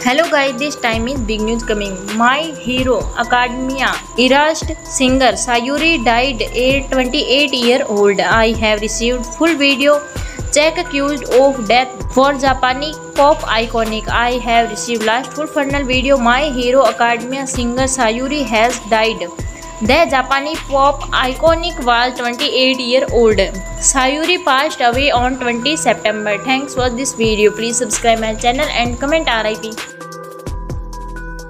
Hello guys, this time is big news coming. My Hero Academia erased singer Sayuri died at 28-year-old. I have received full video check accused of death for Japanese pop iconic. I have received last full final video. My Hero Academia singer Sayuri has died. The Japanese pop iconic was 28-year-old. Sayuri passed away on 20 September. Thanks for this video. Please subscribe my channel and comment RIP.